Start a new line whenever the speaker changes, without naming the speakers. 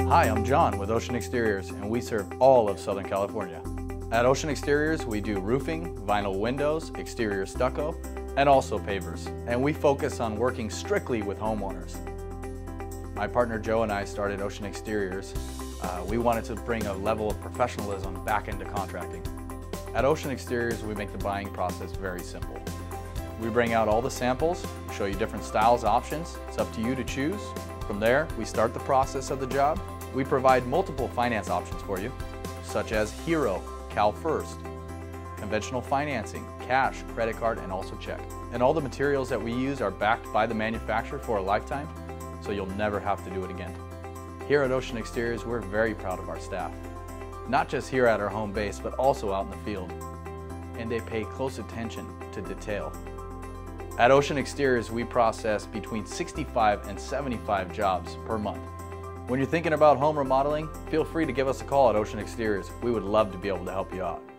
Hi, I'm John with Ocean Exteriors, and we serve all of Southern California. At Ocean Exteriors, we do roofing, vinyl windows, exterior stucco, and also pavers. And we focus on working strictly with homeowners. My partner Joe and I started Ocean Exteriors. We wanted to bring a level of professionalism back into contracting. At Ocean Exteriors, we make the buying process very simple. We bring out all the samples, show you different styles, options. It's up to you to choose. From there, we start the process of the job. We provide multiple finance options for you, such as Hero, CalFirst, conventional financing, cash, credit card, and also check. And all the materials that we use are backed by the manufacturer for a lifetime, so you'll never have to do it again. Here at Ocean Exteriors, we're very proud of our staff. Not just here at our home base, but also out in the field. And they pay close attention to detail. At Ocean Exteriors, we process between 65 and 75 jobs per month. When you're thinking about home remodeling, feel free to give us a call at Ocean Exteriors. We would love to be able to help you out.